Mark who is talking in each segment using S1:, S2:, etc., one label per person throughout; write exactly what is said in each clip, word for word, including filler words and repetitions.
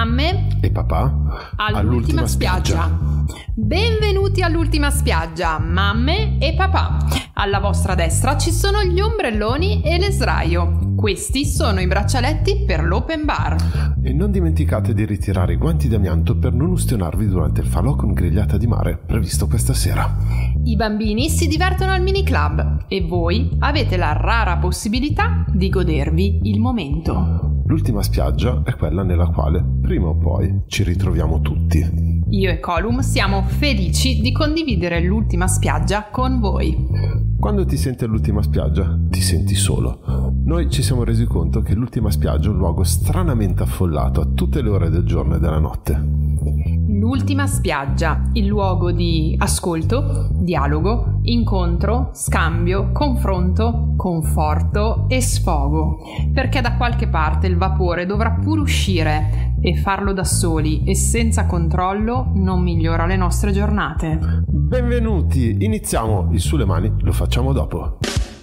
S1: mamme
S2: e papà
S1: all'ultima, all'ultima spiaggia. spiaggia. Benvenuti all'ultima spiaggia, mamme e papà. Alla vostra destra ci sono gli ombrelloni e le sdraio. Questi sono i braccialetti per l'open bar.
S2: E non dimenticate di ritirare i guanti d'amianto per non ustionarvi durante il falò con grigliata di mare previsto questa sera.
S1: I bambini si divertono al mini club e voi avete la rara possibilità di godervi il momento.
S2: L'ultima spiaggia è quella nella quale, prima o poi, ci ritroviamo tutti.
S1: Io e Colum siamo felici di condividere l'ultima spiaggia con voi.
S2: Quando ti senti all'ultima spiaggia, ti senti solo. Noi ci siamo resi conto che l'ultima spiaggia è un luogo stranamente affollato a tutte le ore del giorno e della notte.
S1: L'ultima spiaggia, il luogo di ascolto, dialogo, incontro, scambio, confronto, conforto e sfogo. Perché da qualche parte il vapore dovrà pure uscire e farlo da soli e senza controllo non migliora le nostre giornate.
S2: Benvenuti, iniziamo. Il sulle mani lo facciamo dopo.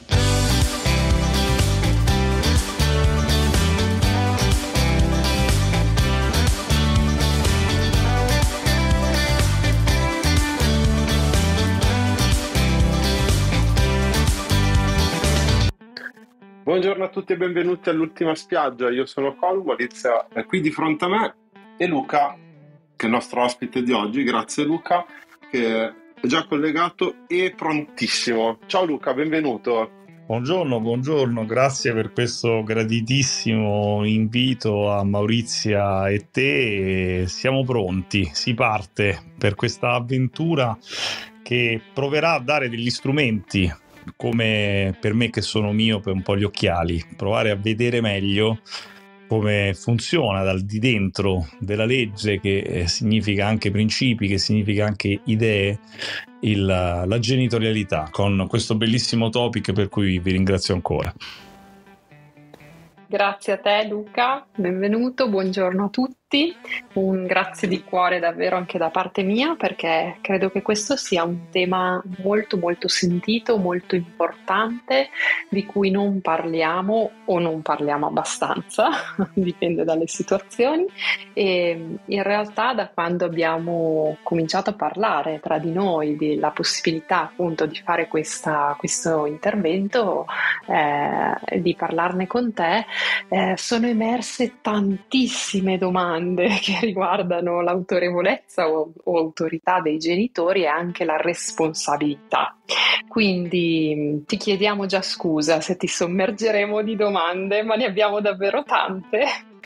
S3: Buongiorno a tutti e benvenuti all'ultima spiaggia. Io sono Colum, Maurizia è qui di fronte a me e Luca, che è il nostro ospite di oggi. Grazie Luca, che è già collegato e prontissimo. Ciao Luca, benvenuto.
S4: Buongiorno, buongiorno, grazie per questo graditissimo invito a Maurizia e te. Siamo pronti, si parte per questa avventura che proverà a dare degli strumenti, come per me che sono miope un po' gli occhiali, provare a vedere meglio come funziona dal di dentro della legge, che eh, significa anche principi, che significa anche idee, il, la genitorialità, con questo bellissimo topic per cui vi ringrazio ancora.
S5: Grazie a te Luca, benvenuto, buongiorno a tutti. Un grazie di cuore davvero anche da parte mia, perché credo che questo sia un tema molto molto sentito, molto importante, di cui non parliamo o non parliamo abbastanza, dipende dalle situazioni. E in realtà da quando abbiamo cominciato a parlare tra di noi della possibilità appunto di fare questa, questo intervento, eh, di parlarne con te, eh, sono emerse tantissime domande che riguardano l'autorevolezza o, o autorità dei genitori e anche la responsabilità. Quindi ti chiediamo già scusa se ti sommergeremo di domande, ma ne abbiamo davvero tante.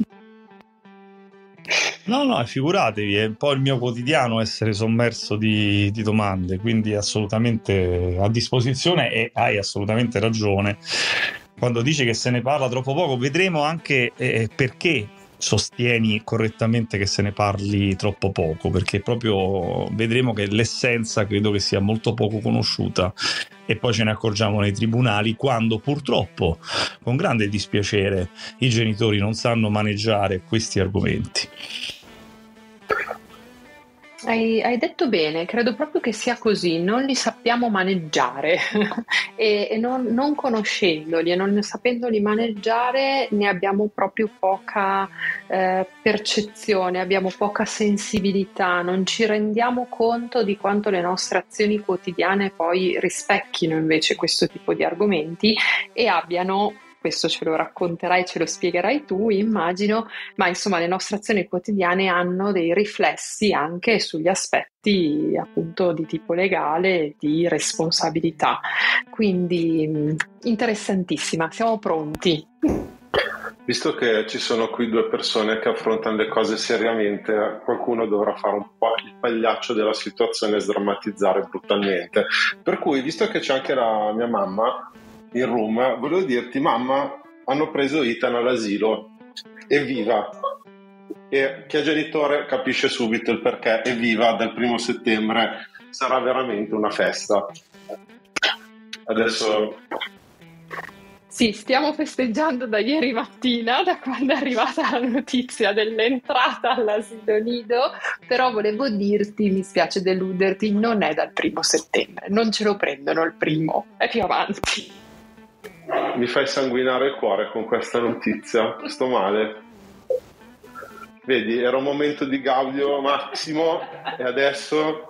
S4: No, no, figuratevi, è un po' il mio quotidiano essere sommerso di, di domande, quindi assolutamente a disposizione, e hai assolutamente ragione quando dici che se ne parla troppo poco. Vedremo anche eh, perché sostieni correttamente che se ne parli troppo poco, perché proprio vedremo che l'essenza credo che sia molto poco conosciuta, e poi ce ne accorgiamo nei tribunali quando purtroppo, con grande dispiacere, i genitori non sanno maneggiare questi argomenti.
S5: Hai, hai detto bene, credo proprio che sia così, non li sappiamo maneggiare e, e non, non conoscendoli e non sapendoli maneggiare ne abbiamo proprio poca eh, percezione, abbiamo poca sensibilità, non ci rendiamo conto di quanto le nostre azioni quotidiane poi rispecchino invece questo tipo di argomenti e abbiano, questo ce lo racconterai, ce lo spiegherai tu, immagino, ma insomma le nostre azioni quotidiane hanno dei riflessi anche sugli aspetti appunto di tipo legale e di responsabilità. Quindi interessantissima, siamo pronti.
S3: Visto che ci sono qui due persone che affrontano le cose seriamente, qualcuno dovrà fare un po' il pagliaccio della situazione e sdrammatizzare brutalmente. Per cui, visto che c'è anche la mia mamma in room, volevo dirti: mamma, hanno preso Ethan all'asilo, evviva! E chi è genitore capisce subito il perché, evviva, dal primo settembre sarà veramente una festa. Adesso
S5: sì, stiamo festeggiando da ieri mattina, da quando è arrivata la notizia dell'entrata all'asilo nido, però volevo dirti, mi spiace deluderti, non è dal primo settembre, non ce lo prendono il primo, è più avanti.
S3: Mi fai sanguinare il cuore con questa notizia, sto male. Vedi, era un momento di gaudio massimo e adesso...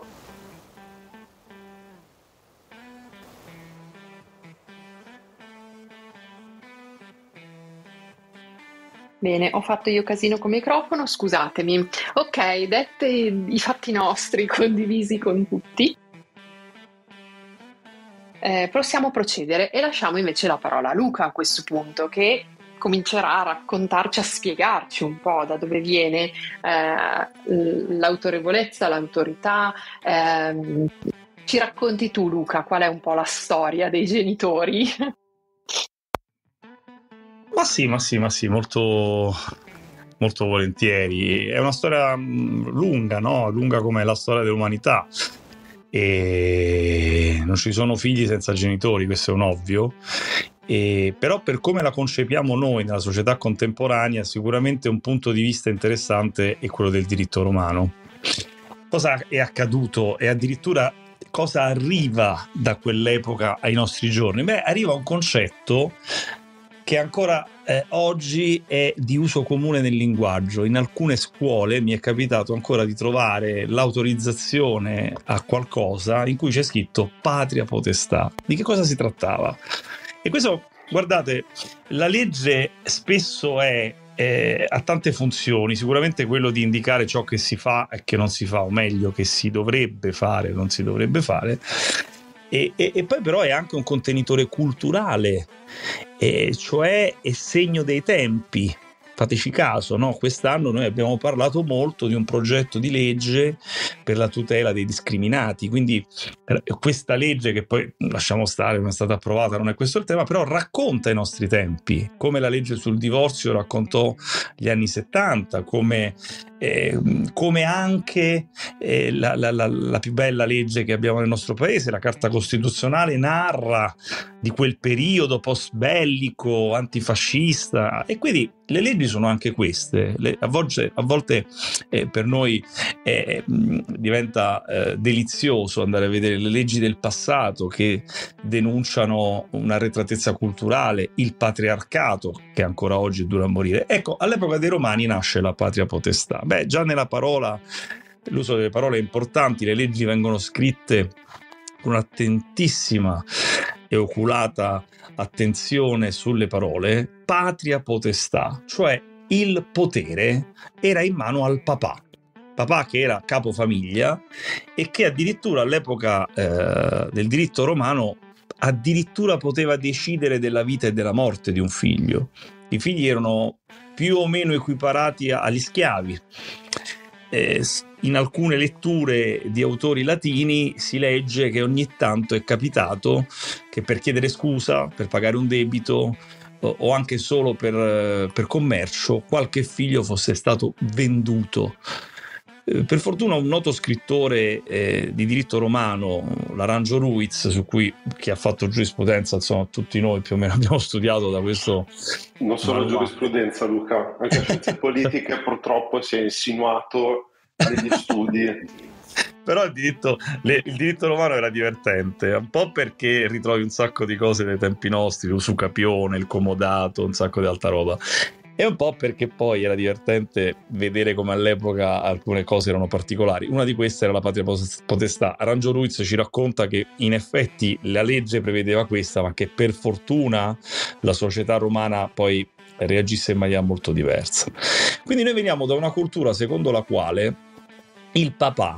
S5: Bene, ho fatto io casino con il microfono, scusatemi. Ok, dette i fatti nostri condivisi con tutti, eh, possiamo procedere e lasciamo invece la parola a Luca a questo punto, che comincerà a raccontarci, a spiegarci un po' da dove viene eh, l'autorevolezza, l'autorità. Eh, ci racconti tu, Luca, qual è un po' la storia dei genitori?
S4: Ma sì, ma sì, ma sì, molto, molto volentieri. È una storia lunga, no? Lunga come la storia dell'umanità. E non ci sono figli senza genitori, questo è un ovvio. E però per come la concepiamo noi nella società contemporanea, sicuramente un punto di vista interessante è quello del diritto romano. Cosa è accaduto e addirittura cosa arriva da quell'epoca ai nostri giorni? Beh, arriva un concetto che ancora eh, oggi è di uso comune nel linguaggio. In alcune scuole mi è capitato ancora di trovare l'autorizzazione a qualcosa in cui c'è scritto patria potestà. Di che cosa si trattava? E questo, guardate, la legge spesso è eh, ha tante funzioni, sicuramente quello di indicare ciò che si fa e che non si fa, o meglio, che si dovrebbe fare o non si dovrebbe fare. E, e, e poi però è anche un contenitore culturale, e cioè è segno dei tempi. Fateci caso, no? Quest'anno noi abbiamo parlato molto di un progetto di legge per la tutela dei discriminati, quindi questa legge, che poi lasciamo stare, non è stata approvata, non è questo il tema, però racconta i nostri tempi, come la legge sul divorzio raccontò gli anni settanta, come, eh, come anche eh, la, la, la, la più bella legge che abbiamo nel nostro paese, la Carta Costituzionale, narra di quel periodo post-bellico, antifascista, e quindi le leggi sono anche queste. Le, a volte, a volte eh, per noi eh, diventa eh, delizioso andare a vedere le leggi del passato che denunciano un'arretratezza culturale, il patriarcato che ancora oggi è duro a morire. Ecco, all'epoca dei Romani nasce la patria potestà. Beh, già nella parola, l'uso delle parole è importante, le leggi vengono scritte con un'attentissima e oculata attenzione sulle parole. Patria potestà, cioè il potere era in mano al papà, papà che era capofamiglia e che addirittura all'epoca eh, del diritto romano addirittura poteva decidere della vita e della morte di un figlio. I figli erano più o meno equiparati agli schiavi. Eh, in alcune letture di autori latini si legge che ogni tanto è capitato che per chiedere scusa, per pagare un debito o, o anche solo per, per commercio, qualche figlio fosse stato venduto. Eh, per fortuna un noto scrittore eh, di diritto romano, Laranjo Ruiz, su cui chi ha fatto giurisprudenza, insomma tutti noi più o meno abbiamo studiato da questo.
S3: Non solo giurisprudenza, Luca, anche scienze politiche purtroppo si è insinuato negli studi.
S4: Però il diritto, le, il diritto romano era divertente, un po' perché ritrovi un sacco di cose dei tempi nostri, l'usucapione, il comodato, un sacco di altra roba, e un po' perché poi era divertente vedere come all'epoca alcune cose erano particolari. Una di queste era la patria potestà. Laranjo Ruiz ci racconta che in effetti la legge prevedeva questa, ma che per fortuna la società romana poi reagisse in maniera molto diversa. Quindi noi veniamo da una cultura secondo la quale il papà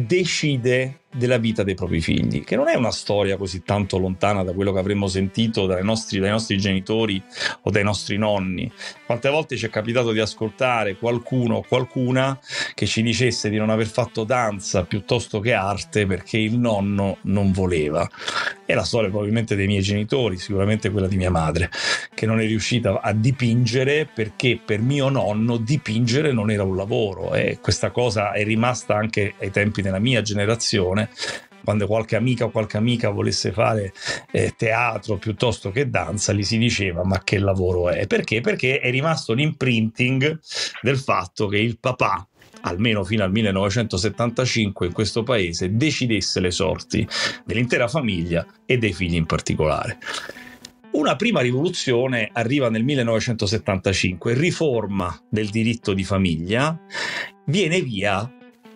S4: decide della vita dei propri figli, che non è una storia così tanto lontana da quello che avremmo sentito dai nostri, dai nostri genitori o dai nostri nonni. Quante volte ci è capitato di ascoltare qualcuno o qualcuna che ci dicesse di non aver fatto danza piuttosto che arte perché il nonno non voleva. È la storia probabilmente dei miei genitori, sicuramente quella di mia madre, che non è riuscita a dipingere perché per mio nonno dipingere non era un lavoro, e questa cosa è rimasta anche ai tempi della mia generazione. Quando qualche amica o qualche amica volesse fare eh, teatro piuttosto che danza, gli si diceva ma che lavoro è? Perché? Perché è rimasto l'imprinting del fatto che il papà, almeno fino al millenovecentosettantacinque in questo paese, decidesse le sorti dell'intera famiglia e dei figli in particolare. Una prima rivoluzione arriva nel millenovecentosettantacinque, riforma del diritto di famiglia, viene via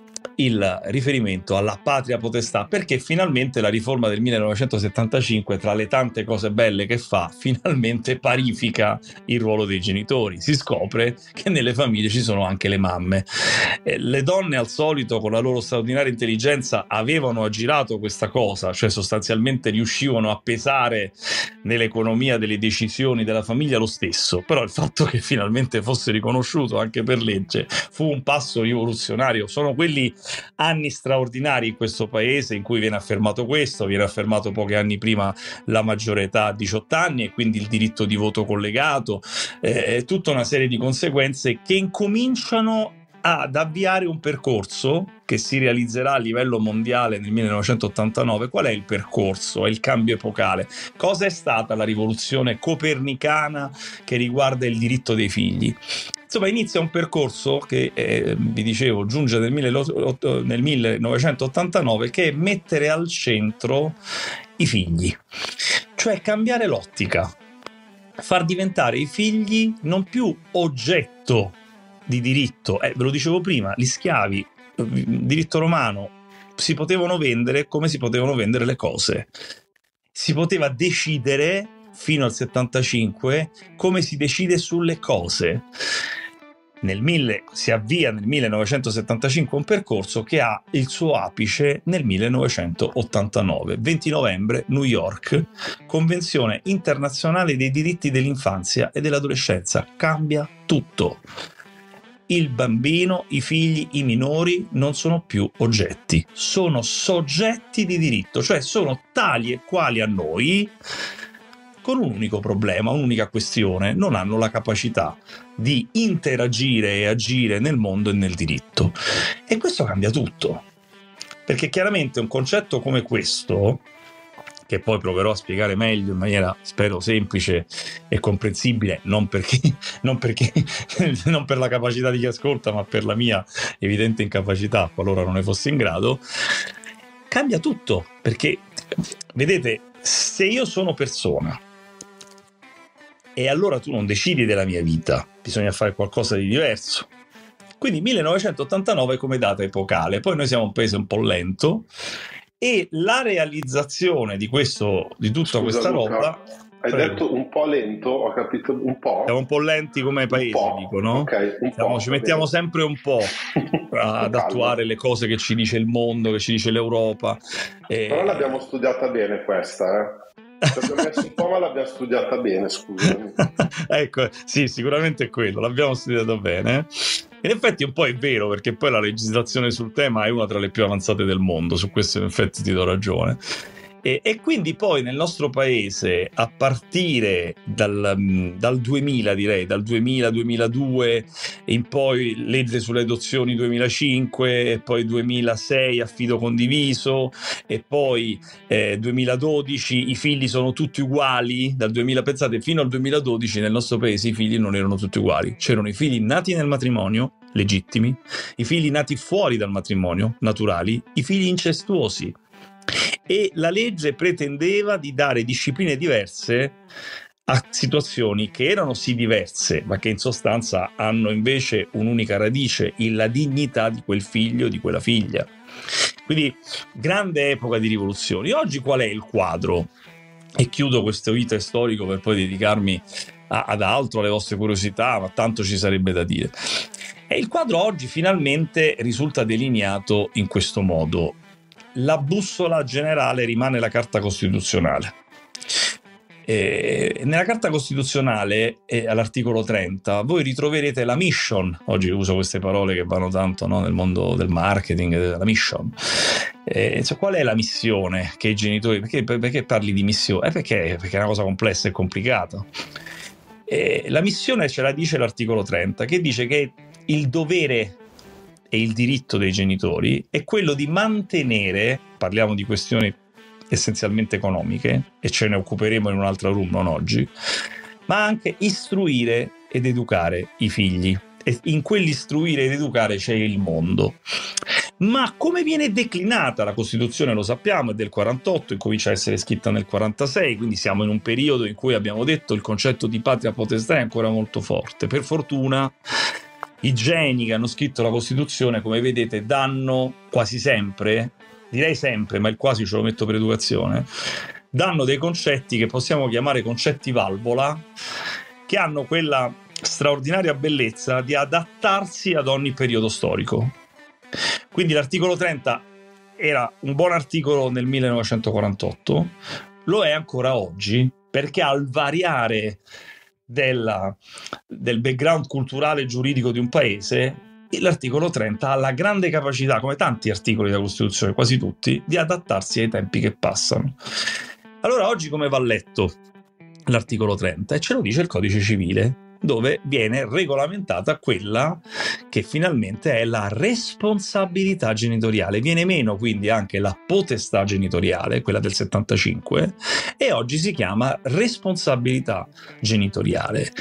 S4: il riferimento alla patria potestà, perché finalmente la riforma del millenovecentosettantacinque, tra le tante cose belle che fa, finalmente parifica il ruolo dei genitori. Si scopre che nelle famiglie ci sono anche le mamme. Eh, le donne al solito, con la loro straordinaria intelligenza, avevano aggirato questa cosa, cioè sostanzialmente riuscivano a pesare nell'economia delle decisioni della famiglia lo stesso, però il fatto che finalmente fosse riconosciuto anche per legge fu un passo rivoluzionario. Sono quelli anni straordinari in questo paese in cui viene affermato questo, viene affermato pochi anni prima la maggiore età a diciotto anni e quindi il diritto di voto collegato, eh, tutta una serie di conseguenze che incominciano ad avviare un percorso che si realizzerà a livello mondiale nel millenovecentottantanove. Qual è il percorso? È il cambio epocale. Cosa è stata la rivoluzione copernicana che riguarda il diritto dei figli? Insomma, inizia un percorso che, eh, vi dicevo, giunge nel, nel millenovecentottantanove, che è mettere al centro i figli, cioè cambiare l'ottica, far diventare i figli non più oggetto di diritto. Eh, ve lo dicevo prima, gli schiavi, diritto romano, si potevano vendere come si potevano vendere le cose. Si poteva decidere fino al settantacinque come si decide sulle cose. Nel mille, si avvia nel millenovecentosettantacinque un percorso che ha il suo apice nel millenovecentottantanove, venti novembre, New York, Convenzione internazionale dei diritti dell'infanzia e dell'adolescenza. Cambia tutto. Il bambino, i figli, i minori non sono più oggetti, sono soggetti di diritto, cioè sono tali e quali a noi, con un unico problema, un'unica questione: non hanno la capacità di interagire e agire nel mondo e nel diritto. E questo cambia tutto, perché chiaramente un concetto come questo, che poi proverò a spiegare meglio in maniera, spero, semplice e comprensibile, non perché, non perché non per la capacità di chi ascolta, ma per la mia evidente incapacità, qualora non ne fossi in grado, cambia tutto. Perché, vedete, se io sono persona e allora tu non decidi della mia vita, bisogna fare qualcosa di diverso. Quindi millenovecentottantanove come data epocale. Poi noi siamo un paese un po' lento e la realizzazione di questo, di tutta Scusa, questa Luca, roba.
S3: Hai prego. detto un po' lento, ho capito un po'.
S4: Siamo un po' lenti come paese, dico, no?
S3: Okay, un
S4: Siamo,
S3: po',
S4: ci mettiamo bene. sempre un po' ad attuare le cose che ci dice il mondo, che ci dice l'Europa. E...
S3: Però l'abbiamo studiata bene questa, eh? Ci abbiamo messo un po', ma l'abbiamo studiata bene, scusami.
S4: Ecco, sì, sicuramente è quello, l'abbiamo studiata bene. In effetti un po' è vero, perché poi la legislazione sul tema è una tra le più avanzate del mondo, su questo in effetti ti do ragione. E, e quindi poi nel nostro paese, a partire dal, dal duemila, direi, dal duemila duemiladue in poi legge sulle adozioni duemilacinque, e poi duemilasei affido condiviso, e poi eh, duemiladodici i figli sono tutti uguali. Dal duemila, pensate, fino al duemiladodici nel nostro paese i figli non erano tutti uguali. C'erano i figli nati nel matrimonio, legittimi, i figli nati fuori dal matrimonio, naturali, i figli incestuosi. E la legge pretendeva di dare discipline diverse a situazioni che erano sì diverse, ma che in sostanza hanno invece un'unica radice, la dignità di quel figlio, di quella figlia. Quindi grande epoca di rivoluzioni. Oggi qual è il quadro? E chiudo questo iter storico per poi dedicarmi a, ad altro, alle vostre curiosità, ma tanto ci sarebbe da dire. E il quadro oggi finalmente risulta delineato in questo modo. La bussola generale rimane la Carta Costituzionale. E nella Carta Costituzionale, eh, all'articolo trenta, voi ritroverete la mission. Oggi uso queste parole che vanno tanto, no, nel mondo del marketing, la mission. Eh, cioè, qual è la missione che i genitori... Perché, perché parli di missione? Eh, perché, perché è una cosa complessa e complicata. Eh, la missione ce la dice l'articolo trenta, che dice che il dovere e il diritto dei genitori è quello di mantenere, parliamo di questioni essenzialmente economiche e ce ne occuperemo in un'altra room, non oggi, ma anche istruire ed educare i figli, e in quell'istruire ed educare c'è il mondo. Ma come viene declinata la Costituzione lo sappiamo, è del quarantotto, incomincia a essere scritta nel quarantasei, quindi siamo in un periodo in cui abbiamo detto il concetto di patria potestà è ancora molto forte. Per fortuna i geni che hanno scritto la Costituzione, come vedete, danno quasi sempre, direi sempre, ma il quasi ce lo metto per educazione, danno dei concetti che possiamo chiamare concetti valvola, che hanno quella straordinaria bellezza di adattarsi ad ogni periodo storico. Quindi l'articolo trenta era un buon articolo nel millenovecentoquarantotto, lo è ancora oggi, perché al variare della, del background culturale e giuridico di un paese, l'articolo trenta ha la grande capacità, come tanti articoli della Costituzione, quasi tutti, di adattarsi ai tempi che passano. Allora oggi come va letto l'articolo trenta? E ce lo dice il Codice Civile, dove viene regolamentata quella che finalmente è la responsabilità genitoriale. Viene meno quindi anche la potestà genitoriale, quella del settantacinque, e oggi si chiama responsabilità genitoriale.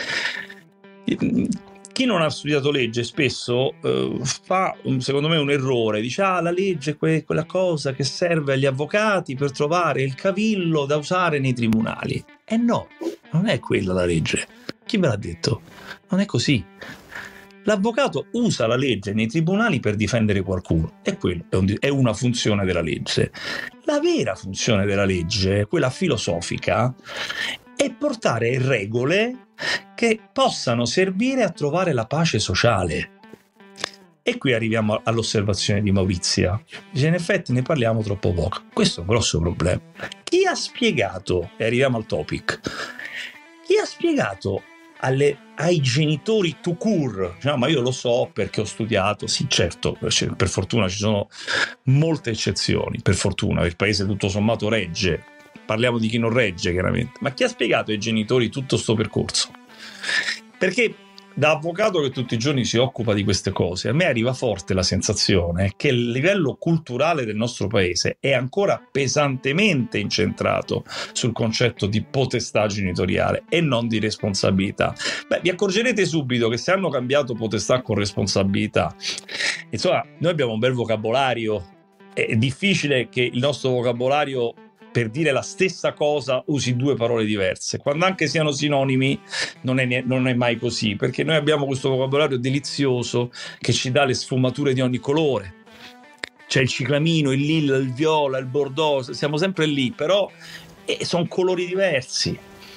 S4: Chi non ha studiato legge spesso eh, fa, secondo me, un errore. Dice, ah, la legge è que- quella cosa che serve agli avvocati per trovare il cavillo da usare nei tribunali. E no, non è quella la legge. Chi me l'ha detto? Non è così. L'avvocato usa la legge nei tribunali per difendere qualcuno, e quello è, un, è una funzione della legge. La vera funzione della legge, quella filosofica, è portare regole che possano servire a trovare la pace sociale. E qui arriviamo all'osservazione di Maurizia. Dice, in effetti ne parliamo troppo poco. Questo è un grosso problema. Chi ha spiegato, e arriviamo al topic, chi ha spiegato alle, ai genitori tout court, diciamo, ma io lo so perché ho studiato, sì certo, per fortuna ci sono molte eccezioni, per fortuna, il paese tutto sommato regge, parliamo di chi non regge chiaramente, ma chi ha spiegato ai genitori tutto sto percorso? Perché da avvocato che tutti i giorni si occupa di queste cose, a me arriva forte la sensazione che il livello culturale del nostro paese è ancora pesantemente incentrato sul concetto di potestà genitoriale e non di responsabilità. Beh, vi accorgerete subito che se hanno cambiato potestà con responsabilità, insomma, noi abbiamo un bel vocabolario, è difficile che il nostro vocabolario per dire la stessa cosa usi due parole diverse, quando anche siano sinonimi non è, non è mai così, perché noi abbiamo questo vocabolario delizioso che ci dà le sfumature di ogni colore, c'è il ciclamino, il lilla, il viola, il bordeaux, siamo sempre lì, però eh, sono colori diversi.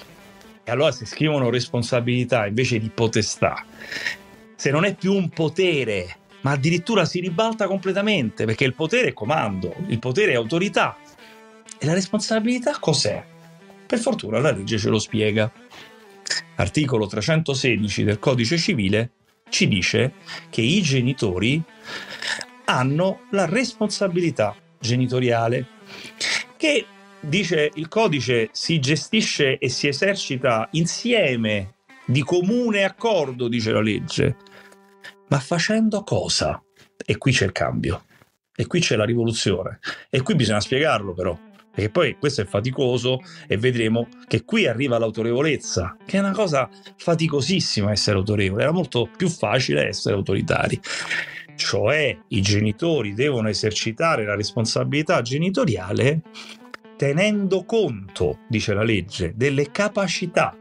S4: E allora se scrivono responsabilità invece di potestà, se non è più un potere ma addirittura si ribalta completamente, perché il potere è comando, il potere è autorità. E la responsabilità cos'è? Per fortuna la legge ce lo spiega. Articolo trecentosedici del Codice Civile ci dice che i genitori hanno la responsabilità genitoriale, che, dice il codice, si gestisce e si esercita insieme, di comune accordo, dice la legge. Ma facendo cosa? E qui c'è il cambio, e qui c'è la rivoluzione, e qui bisogna spiegarlo però. Perché poi questo è faticoso e vedremo che qui arriva l'autorevolezza, che è una cosa faticosissima essere autorevole, era molto più facile essere autoritari. Cioè i genitori devono esercitare la responsabilità genitoriale tenendo conto, dice la legge, delle capacità,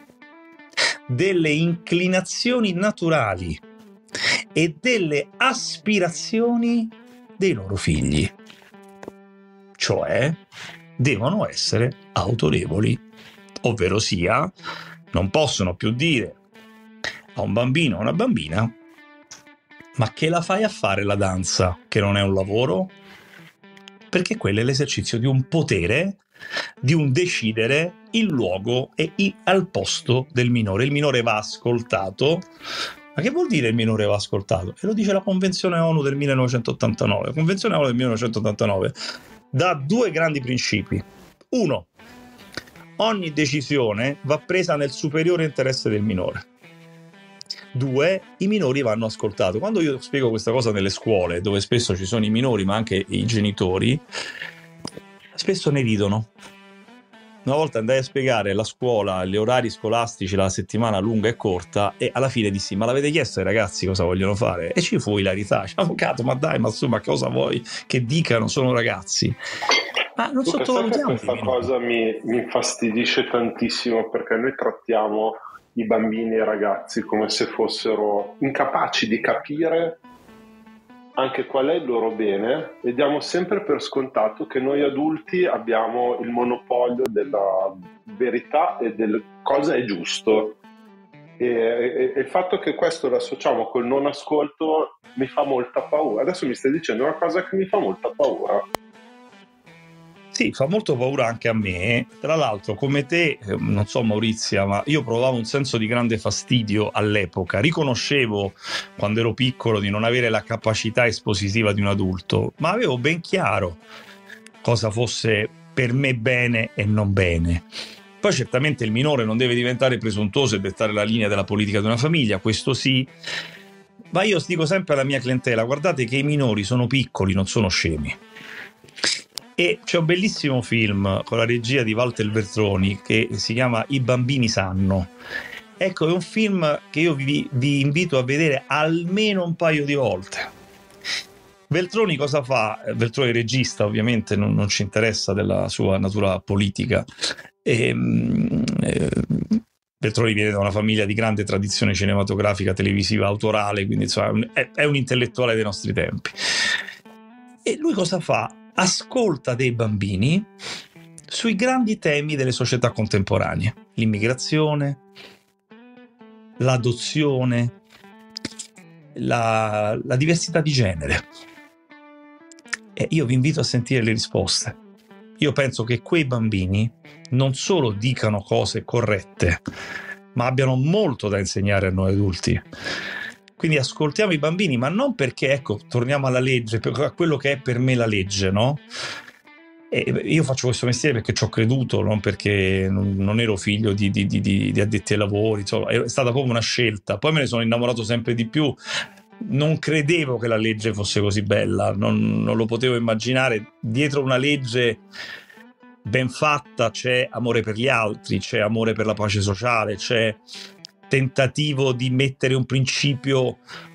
S4: delle inclinazioni naturali e delle aspirazioni dei loro figli. Cioè devono essere autorevoli, ovvero sia non possono più dire a un bambino o a una bambina: ma che la fai a fare la danza, che non è un lavoro? Perché quello è l'esercizio di un potere, di un decidere il luogo e il, al posto del minore. Il minore va ascoltato. Ma che vuol dire il minore va ascoltato? E lo dice la Convenzione ONU del millenovecentottantanove. La Convenzione ONU del millenovecentottantanove dà due grandi principi. Uno, ogni decisione va presa nel superiore interesse del minore. Due, i minori vanno ascoltati. Quando io spiego questa cosa nelle scuole, dove spesso ci sono i minori ma anche i genitori, spesso ne ridono. una volta andai a spiegare la scuola, gli orari scolastici, la settimana lunga e corta, e alla fine dissi: ma l'avete chiesto ai ragazzi cosa vogliono fare? E ci fu ilarità. Avvocato, ma dai, ma insomma, cosa vuoi che dicano? Sono ragazzi. Ma non
S3: Luca,
S4: sottovalutiamo
S3: questa cosa mi, mi infastidisce tantissimo, perché noi trattiamo i bambini e i ragazzi come se fossero incapaci di capire anche qual è il loro bene, e diamo sempre per scontato che noi adulti abbiamo il monopolio della verità e del cosa è giusto, e, e, e il fatto che questo lo associamo col non ascolto mi fa molta paura. Adesso mi stai dicendo una cosa che mi fa molta paura.
S4: Sì, fa molto paura anche a me. Tra l'altro, come te, non so Maurizia, ma io provavo un senso di grande fastidio all'epoca. Riconoscevo, quando ero piccolo, di non avere la capacità espositiva di un adulto, ma avevo ben chiaro cosa fosse per me bene e non bene. Poi certamente il minore non deve diventare presuntuoso e dettare la linea della politica di una famiglia, questo sì, ma io dico sempre alla mia clientela: guardate che i minori sono piccoli, non sono scemi. E c'è un bellissimo film con la regia di Walter Veltroni che si chiama I bambini sanno. Ecco, è un film che io vi, vi invito a vedere almeno un paio di volte. Veltroni cosa fa? Veltroni regista, ovviamente non, non ci interessa della sua natura politica. E, eh, Veltroni viene da una famiglia di grande tradizione cinematografica, televisiva, autorale, quindi insomma è, è un intellettuale dei nostri tempi. E lui cosa fa? Ascolta dei bambini sui grandi temi delle società contemporanee: l'immigrazione, l'adozione, la, la diversità di genere. E io vi invito a sentire le risposte. Io penso che quei bambini non solo dicano cose corrette, ma abbiano molto da insegnare a noi adulti. Quindi ascoltiamo i bambini, ma non perché, ecco, torniamo alla legge, a quello che è per me la legge, no? E io faccio questo mestiere perché ci ho creduto, non perché non, non ero figlio di, di, di, di addetti ai lavori, insomma, è stata proprio una scelta. Poi me ne sono innamorato sempre di più. Non credevo che la legge fosse così bella, non, non lo potevo immaginare. Dietro una legge ben fatta c'è amore per gli altri, c'è amore per la pace sociale, c'è tentativo di mettere un principio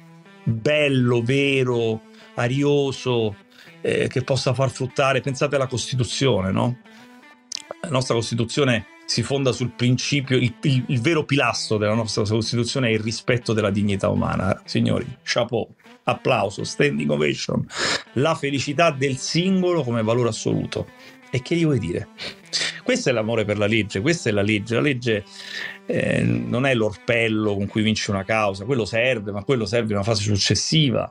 S4: bello, vero, arioso, eh, che possa far fruttare. Pensate alla Costituzione, no? La nostra Costituzione si fonda sul principio, il, il, il vero pilastro della nostra Costituzione è il rispetto della dignità umana. Signori, chapeau, applauso, standing ovation, la felicità del singolo come valore assoluto. E che gli vuoi dire? Questo è l'amore per la legge, questa è la legge. La legge eh, non è l'orpello con cui vince una causa, quello serve, ma quello serve in una fase successiva.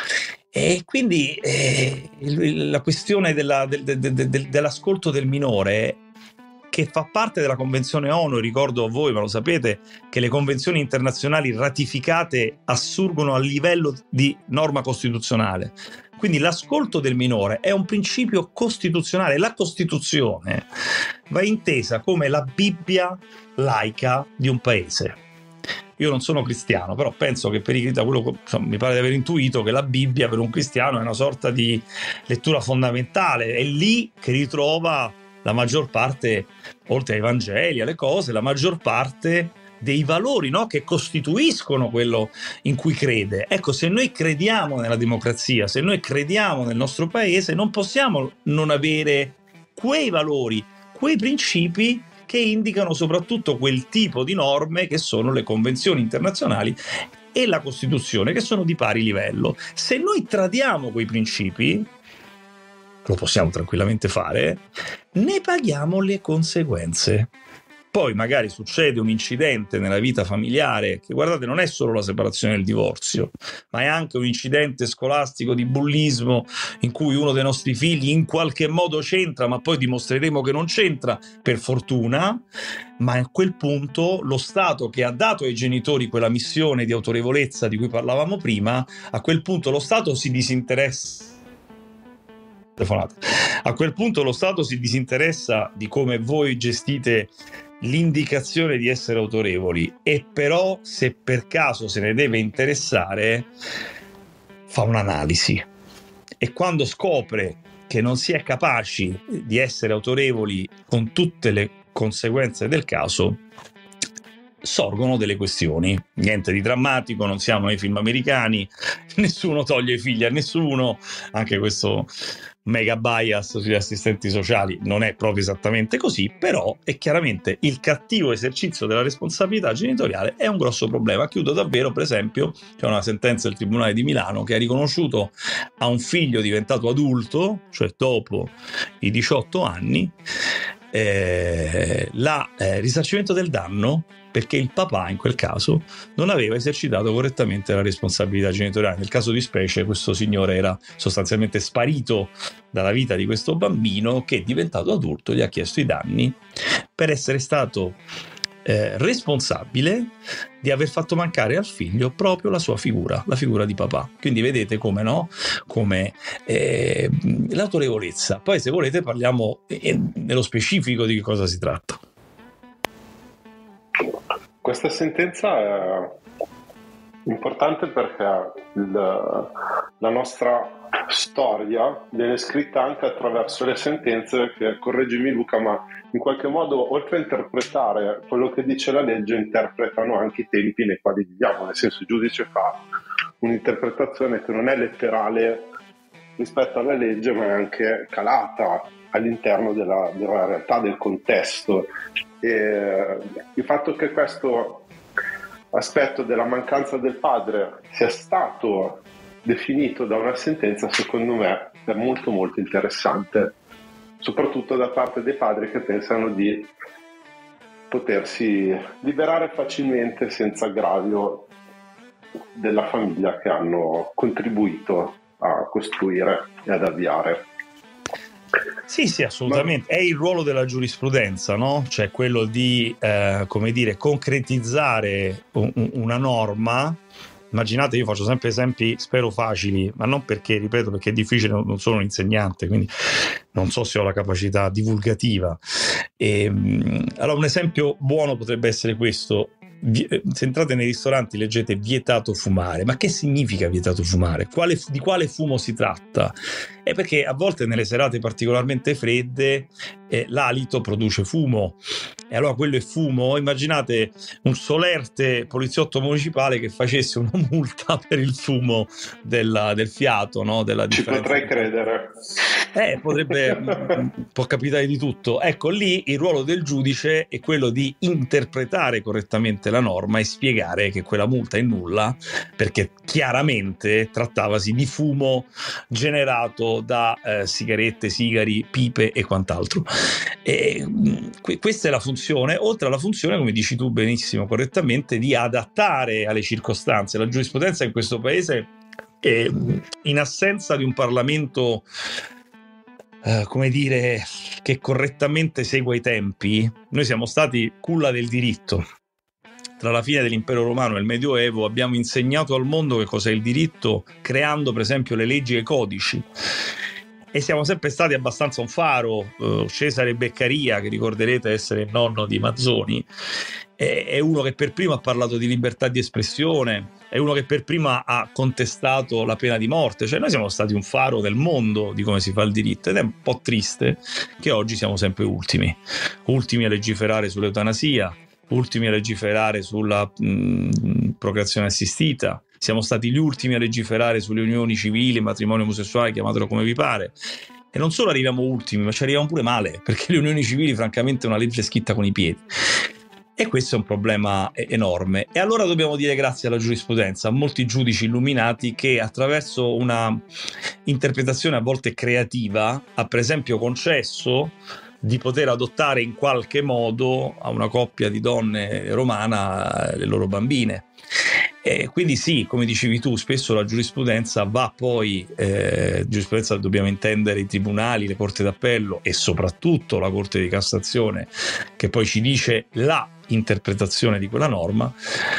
S4: E quindi eh, la questione della, del, del, del, del, dell'ascolto del minore, che fa parte della Convenzione ONU, ricordo a voi, ma lo sapete, che le convenzioni internazionali ratificate assurgono a livello di norma costituzionale. Quindi l'ascolto del minore è un principio costituzionale. La Costituzione va intesa come la Bibbia laica di un paese. Io non sono cristiano, però penso che per i cristiani, quello, insomma, mi pare di aver intuito che la Bibbia per un cristiano è una sorta di lettura fondamentale. È lì che ritrova la maggior parte, oltre ai Vangeli, alle cose, la maggior parte dei valori, no? Che costituiscono quello in cui crede. Ecco, se noi crediamo nella democrazia, se noi crediamo nel nostro paese, non possiamo non avere quei valori, quei principi che indicano soprattutto quel tipo di norme che sono le convenzioni internazionali e la Costituzione, che sono di pari livello. Se noi tradiamo quei principi, lo possiamo tranquillamente fare, ne paghiamo le conseguenze. Poi magari succede un incidente nella vita familiare che, guardate, non è solo la separazione e il divorzio, ma è anche un incidente scolastico di bullismo in cui uno dei nostri figli in qualche modo c'entra, ma poi dimostreremo che non c'entra, per fortuna. Ma a quel punto lo Stato, che ha dato ai genitori quella missione di autorevolezza di cui parlavamo prima, a quel punto lo Stato si disinteressa. A quel punto lo Stato si disinteressa di come voi gestite l'indicazione di essere autorevoli, e però se per caso se ne deve interessare fa un'analisi, e quando scopre che non si è capaci di essere autorevoli con tutte le conseguenze del caso sorgono delle questioni. Niente di drammatico, non siamo nei film americani, nessuno toglie i figli a nessuno, anche questo mega bias sugli assistenti sociali non è proprio esattamente così, però è chiaramente il cattivo esercizio della responsabilità genitoriale è un grosso problema. Chiudo davvero, per esempio, c'è una sentenza del Tribunale di Milano che ha riconosciuto a un figlio diventato adulto, cioè dopo i diciotto anni, eh, la eh, risarcimento del danno, perché il papà in quel caso non aveva esercitato correttamente la responsabilità genitoriale. Nel caso di specie questo signore era sostanzialmente sparito dalla vita di questo bambino che, diventato adulto, gli ha chiesto i danni per essere stato eh, responsabile di aver fatto mancare al figlio proprio la sua figura, la figura di papà. Quindi vedete come, no? Come eh, l'autorevolezza. Poi, se volete, parliamo eh, nello specifico di che cosa si tratta.
S3: Questa sentenza è importante perché il, la nostra storia viene scritta anche attraverso le sentenze che, correggimi Luca, ma in qualche modo, oltre a interpretare quello che dice la legge, interpretano anche i tempi nei quali viviamo, nel senso il giudice fa un'interpretazione che non è letterale rispetto alla legge, ma è anche calata all'interno della, della realtà, del contesto. E il fatto che questo aspetto della mancanza del padre sia stato definito da una sentenza, secondo me è molto molto interessante, soprattutto da parte dei padri che pensano di potersi liberare facilmente senza aggravio della famiglia che hanno contribuito a costruire e ad avviare.
S4: Sì, sì, assolutamente. Ma... è il ruolo della giurisprudenza, no? Cioè quello di, eh, come dire, concretizzare un, una norma. Immaginate, io faccio sempre esempi, spero facili, ma non perché, ripeto, perché è difficile, non sono un insegnante, quindi non so se ho la capacità divulgativa. E, allora, un esempio buono potrebbe essere questo. Se entrate nei ristoranti leggete vietato fumare, ma che significa vietato fumare? Quale, di quale fumo si tratta? È perché a volte nelle serate particolarmente fredde eh, l'alito produce fumo, e allora quello è fumo. Immaginate un solerte poliziotto municipale che facesse una multa per il fumo della, del fiato, no? Della
S3: Ci potrei credere.
S4: Eh, potrebbe, può capitare di tutto. Ecco, lì il ruolo del giudice è quello di interpretare correttamente la norma e spiegare che quella multa è nulla, perché chiaramente trattavasi di fumo generato da eh, sigarette, sigari, pipe e quant'altro. E, que- questa è la funzione, oltre alla funzione, come dici tu benissimo, correttamente, di adattare alle circostanze. La giurisprudenza in questo paese, è, in assenza di un Parlamento Uh, come dire, che correttamente segua i tempi, noi siamo stati culla del diritto. Tra la fine dell'impero romano e il Medioevo abbiamo insegnato al mondo che cos'è il diritto, creando per esempio le leggi e i codici. E siamo sempre stati abbastanza un faro. uh, Cesare Beccaria, che ricorderete essere il nonno di Mazzoni, è, è uno che per primo ha parlato di libertà di espressione, è uno che per prima ha contestato la pena di morte. Cioè noi siamo stati un faro del mondo di come si fa il diritto, ed è un po' triste che oggi siamo sempre ultimi ultimi a legiferare sull'eutanasia, ultimi a legiferare sulla mh, procreazione assistita. Siamo stati gli ultimi a legiferare sulle unioni civili, matrimonio omosessuale, chiamatelo come vi pare. E non solo arriviamo ultimi, ma ci arriviamo pure male, perché le unioni civili francamente è una legge scritta con i piedi. E questo è un problema enorme. E allora dobbiamo dire grazie alla giurisprudenza, a molti giudici illuminati che attraverso una interpretazione a volte creativa ha per esempio concesso di poter adottare in qualche modo a una coppia di donne romana le loro bambine. E quindi sì, come dicevi tu, spesso la giurisprudenza va poi, eh, giurisprudenza dobbiamo intendere i tribunali, le corti d'appello e soprattutto la Corte di Cassazione, che poi ci dice la interpretazione di quella norma,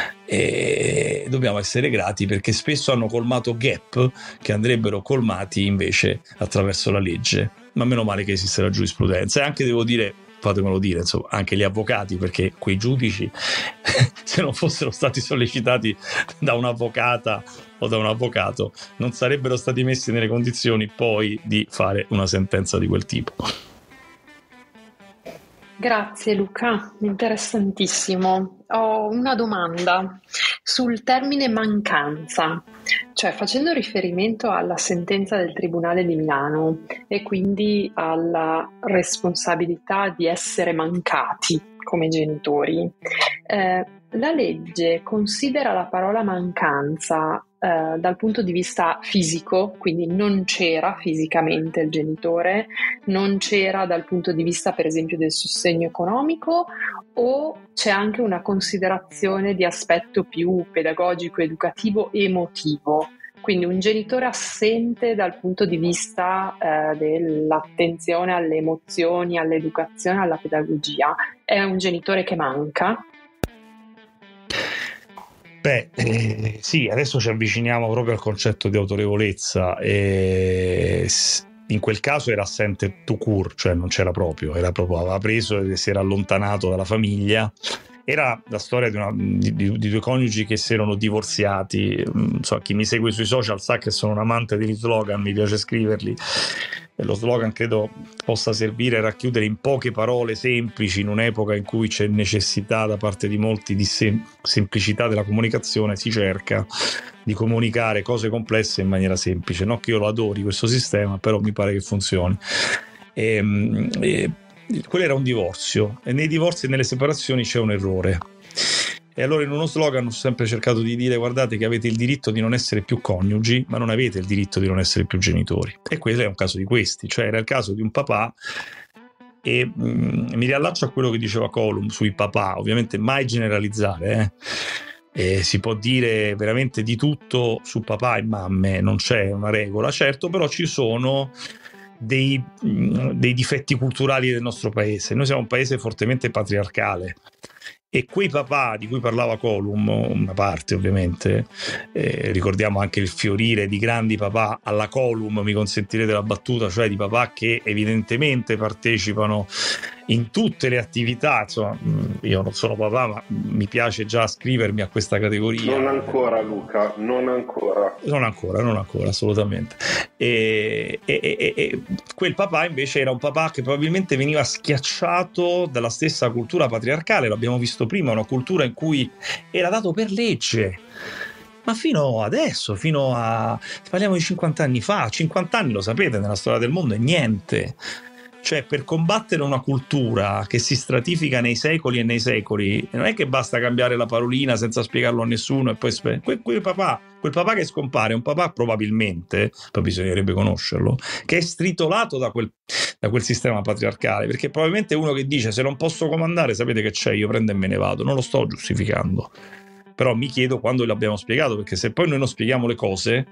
S4: e dobbiamo essere grati perché spesso hanno colmato gap che andrebbero colmati invece attraverso la legge. Ma meno male che esiste la giurisprudenza. E anche devo dire, fatemelo dire, insomma, anche gli avvocati, perché quei giudici se non fossero stati sollecitati da un'avvocata o da un avvocato non sarebbero stati messi nelle condizioni poi di fare una sentenza di quel tipo.
S5: Grazie Luca, interessantissimo. Ho una domanda sul termine mancanza, cioè facendo riferimento alla sentenza del Tribunale di Milano e quindi alla responsabilità di essere mancati come genitori. Eh, la legge considera la parola mancanza eh, dal punto di vista fisico, quindi non c'era fisicamente il genitore, non c'era dal punto di vista per esempio del sostegno economico, o c'è anche una considerazione di aspetto più pedagogico, educativo, emotivo? Quindi un genitore assente dal punto di vista eh, dell'attenzione alle emozioni, all'educazione, alla pedagogia, è un genitore che manca?
S4: Beh, eh, sì, adesso ci avviciniamo proprio al concetto di autorevolezza. E in quel caso era assente tout court, cioè non c'era proprio, era proprio, aveva preso e si era allontanato dalla famiglia. Era la storia di, una, di, di, di due coniugi che si erano divorziati. So, chi mi segue sui social sa che sono un amante degli slogan, mi piace scriverli. E lo slogan credo possa servire a racchiudere in poche parole semplici, in un'epoca in cui c'è necessità da parte di molti di sem- semplicità della comunicazione, si cerca di comunicare cose complesse in maniera semplice. Non che io lo adori questo sistema, però mi pare che funzioni. E, e, quello era un divorzio, e nei divorzi e nelle separazioni c'è un errore. E allora in uno slogan ho sempre cercato di dire: guardate che avete il diritto di non essere più coniugi, ma non avete il diritto di non essere più genitori. E quello è un caso di questi, cioè era il caso di un papà. E mh, mi riallaccio a quello che diceva Colum sui papà, ovviamente mai generalizzare, eh? E si può dire veramente di tutto su papà e mamme, non c'è una regola, certo, però ci sono dei, dei difetti culturali del nostro paese. Noi siamo un paese fortemente patriarcale, e quei papà di cui parlava Colum, una parte ovviamente, eh, ricordiamo anche il fiorire di grandi papà alla Colum, mi consentirete la battuta, cioè di papà che evidentemente partecipano in tutte le attività. Insomma, io non sono papà, ma mi piace già scrivermi a questa categoria.
S3: Non ancora, Luca, non ancora.
S4: Non ancora, non ancora, assolutamente. E, e, e, e quel papà invece era un papà che probabilmente veniva schiacciato dalla stessa cultura patriarcale, l'abbiamo visto prima, una cultura in cui era dato per legge. Ma fino adesso, fino a... parliamo di cinquanta anni fa, cinquanta anni, lo sapete, nella storia del mondo è niente. Cioè, per combattere una cultura che si stratifica nei secoli e nei secoli, non è che basta cambiare la parolina senza spiegarlo a nessuno e poi spe- quel, quel papà, quel papà che scompare è un papà probabilmente, poi bisognerebbe conoscerlo, che è stritolato da quel, da quel sistema patriarcale, perché probabilmente uno che dice: se non posso comandare, sapete che c'è, io prendo e me ne vado. Non lo sto giustificando, però mi chiedo quando l'abbiamo spiegato, perché se poi noi non spieghiamo le cose,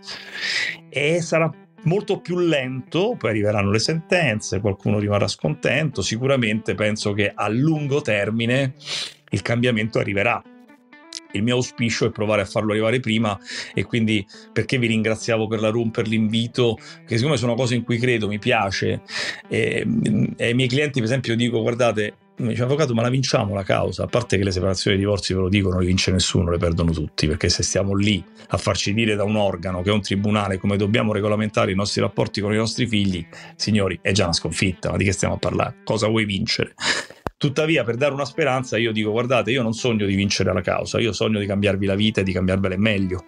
S4: eh, sarà molto più lento, poi arriveranno le sentenze, qualcuno rimarrà scontento, sicuramente penso che a lungo termine il cambiamento arriverà. Il mio auspicio è provare a farlo arrivare prima, e quindi perché vi ringraziavo per la room, per l'invito, che siccome sono cose in cui credo, mi piace, e, e ai miei clienti per esempio dico: guardate, mi dice: avvocato, ma la vinciamo la causa? A parte che le separazioni e i divorzi, ve lo dico, non le vince nessuno, le perdono tutti, perché se stiamo lì a farci dire da un organo che è un tribunale come dobbiamo regolamentare i nostri rapporti con i nostri figli, signori, è già una sconfitta. Ma di che stiamo a parlare? Cosa vuoi vincere? Tuttavia, per dare una speranza, io dico: guardate, io non sogno di vincere la causa, io sogno di cambiarvi la vita e di cambiarvela in meglio,